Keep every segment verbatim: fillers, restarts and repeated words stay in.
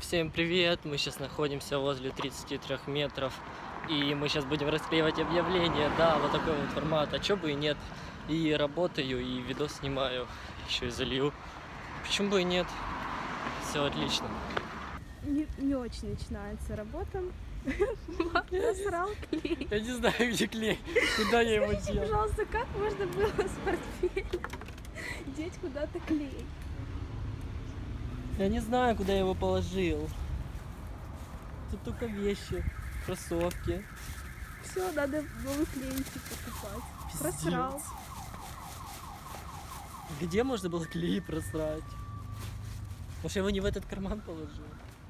Всем привет! Мы сейчас находимся возле тридцати трёх метров. И мы сейчас будем расклеивать объявление. Да, вот такой вот формат. А чё бы и нет. И работаю, и видос снимаю. Еще и залью. Почему бы и нет? Все отлично. Не, не очень начинается работа. Просрал клей. Я не знаю, где клей. Куда я его Скажите, дел? пожалуйста, как можно было с портфеля деть куда-то клей? Я не знаю, куда я его положил. Тут только вещи, кроссовки. Все, надо новый клей покупать. Просрал. Пиздец. Где можно было клей просрать? Может, я его не в этот карман положил?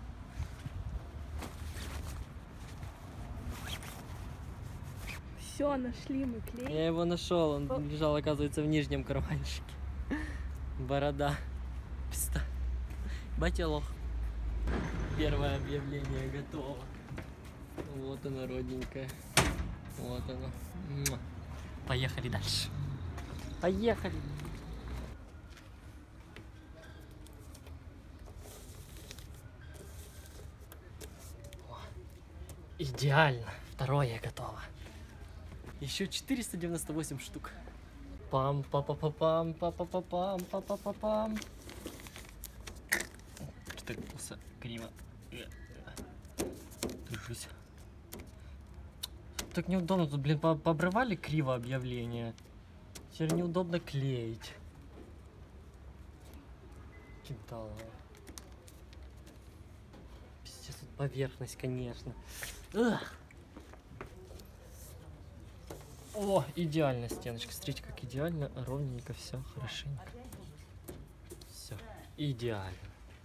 Все, нашли мы клей. Я его нашел, он О. лежал, оказывается, в нижнем карманчике. Борода. Писта. Батя лох. Первое объявление готово. Вот оно, родненькое. Вот оно. Муа. Поехали дальше. Поехали. О, идеально. Второе готово. Еще четыреста девяносто восемь штук. Пам па па па пам па па па пам па па па пам. Что так криво? Держись. Так неудобно, тут, блин, пообрывали криво объявление. Теперь неудобно клеить. Кидало. Пиздец, тут поверхность, конечно. Ugh. О, идеальная стеночка. Смотрите, как идеально, ровненько, все хорошенько. Все, идеально.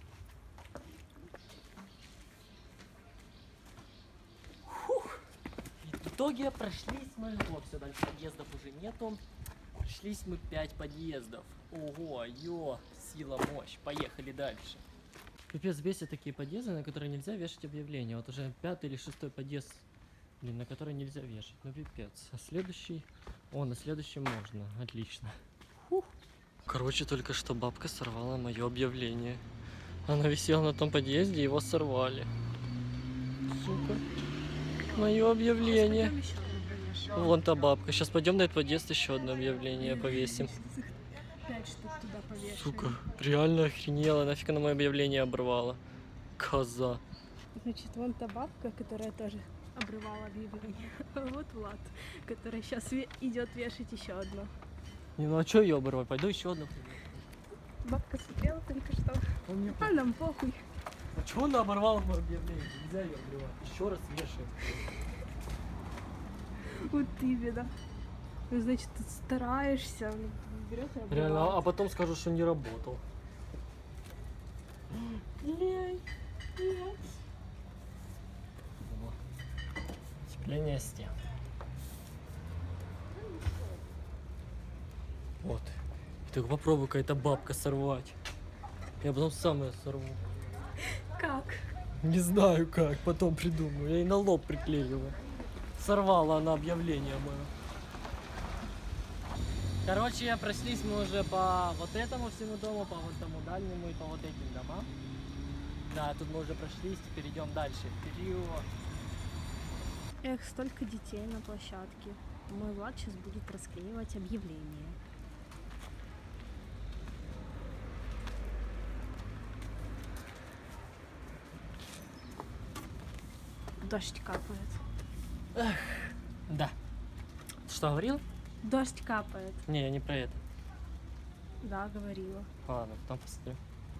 Фух. И в итоге прошлись мы, вот, все, дальше подъездов уже нету. Прошлись мы пять подъездов. Ого, ё, сила, мощь. Поехали дальше. Пипец, бесит такие подъезды, на которые нельзя вешать объявления. Вот уже пятый или шестой подъезд, блин, на который нельзя вешать. Ну пипец. А следующий... О, на следующем можно. Отлично. Фух. Короче, только что бабка сорвала мое объявление. Она висела на том подъезде, его сорвали. Сука. Мое объявление. Вон та бабка. Сейчас пойдем на этот подъезд, еще одно объявление повесим. Пять штук туда повешаем. Сука, реально охренела. Нафиг она мое объявление оборвала. Коза. Значит, вон та бабка, которая тоже обрывала объявление. Вот Влад, который сейчас идет вешать еще одно. Не, ну а что ее оборвать? Пойду еще одну. Бабка смотрела только что. Он не... А нам похуй. А чего она оборвала мое объявление? Нельзя ее обрывать. Еще раз вешаем. Вот именно. Ну, значит, ты стараешься, берет и обрывает. Реально, а потом скажу, что не работал. Лей, нет. Сцепление стен. Вот. И так попробуй какая-то бабка сорвать. Я потом сам ее сорву. Как? Не знаю как, потом придумаю. Я ей на лоб приклеиваю. Сорвала она объявление мое. Короче, прошлись мы уже по вот этому всему дому, по вот тому дальнему и по вот этим домам. Да, тут мы уже прошлись, теперь идем дальше. Вперед. Эх, столько детей на площадке. Мой Влад сейчас будет расклеивать объявление. Дождь капает. Эх, да. Ты что говорил? Дождь капает. Не, я не про это. Да, говорила. Ладно, потом посмотрю.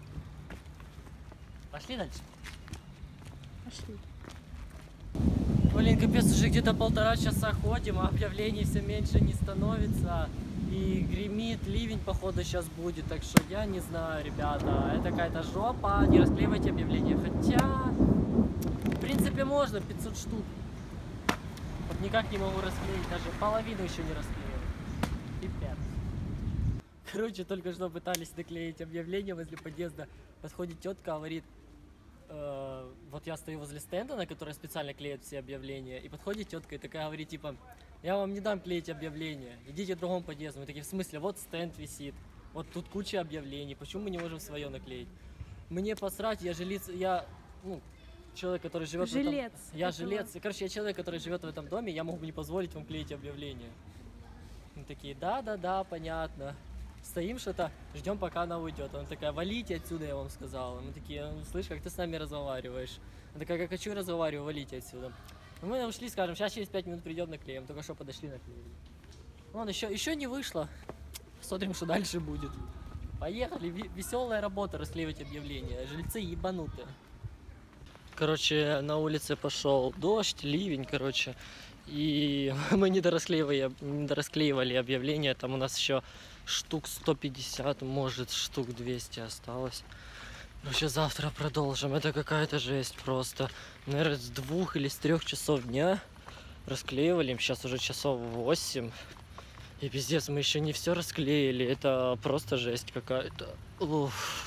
Пошли дальше. Пошли. Блин, капец, уже где-то полтора часа ходим, а объявлений все меньше не становится. И гремит, ливень, походу, сейчас будет. Так что я не знаю, ребята, это какая-то жопа. Не расклеивайте объявления. Хотя, в принципе, можно пятьсот штук. Вот никак не могу расклеить, даже половину еще не расклеил. Пипец. Короче, только что пытались наклеить объявление возле подъезда. Подходит тетка, говорит, э, вот я стою возле стенда, на который специально клеят все объявления. И подходит тетка и такая говорит, типа, я вам не дам клеить объявления, идите в другом подъезду. Мы такие, в смысле, вот стенд висит, вот тут куча объявлений, почему мы не можем свое наклеить? Мне посрать, я же лиц... я ну, человек, который живет в этом... Жилец. Я этого. жилец. И, короче, я человек, который живет в этом доме, я могу не позволить вам клеить объявление. Мы такие, да-да-да, понятно. Стоим что-то, ждем, пока она уйдет. Она такая, валите отсюда, я вам сказала. Мы такие, ну, слышь, как ты с нами разговариваешь? Она такая, как хочу разговариваю, валите отсюда. Ну, мы ушли, скажем, сейчас через пять минут придем наклеим. Только что подошли, наклеили. Вон, еще, еще не вышло. Смотрим, что дальше будет. Поехали, веселая работа расклеивать объявления. Жильцы ебанутые. Короче, на улице пошел дождь, ливень, короче. И мы не дорасклеивали, не дорасклеивали объявления. Там у нас еще штук сто пятьдесят, может, штук двести осталось. Короче, завтра продолжим. Это какая-то жесть просто. Наверное, с двух или с трех часов дня расклеивали. Сейчас уже часов восемь. И пиздец, мы еще не все расклеили. Это просто жесть какая-то. Уф.